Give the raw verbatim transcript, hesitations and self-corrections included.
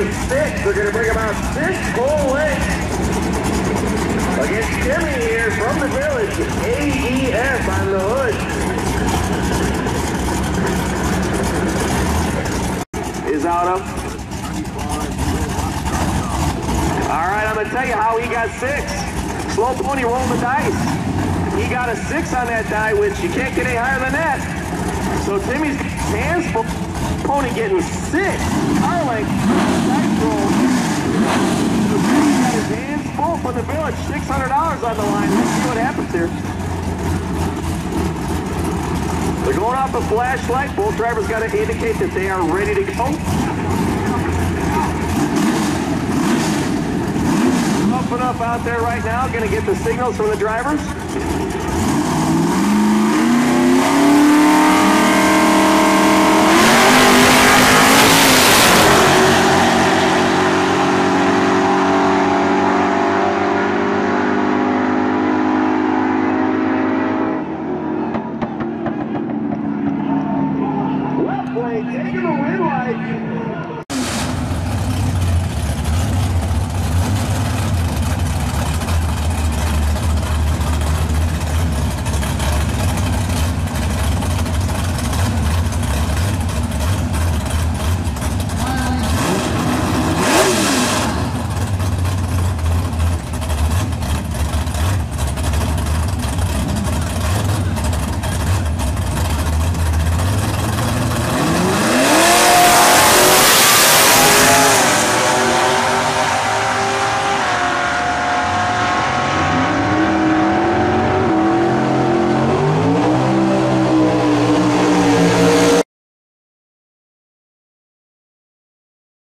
getting six. They're going to bring about six full lengths against Timmy here from the village. A E S on the hood. Is out of. All right, I'm going to tell you how he got six. Slow pony rolling the dice. He got a six on that die, which you can't get any higher than that. So Timmy's hands full. Pony getting six. Our length dice roll. He got his hands full from the village. six hundred dollars on the line. Let's see what happens here. They're going off the flashlight. Both drivers got to indicate that they are ready to go. Up and up out there right now. Going to get the signals from the drivers.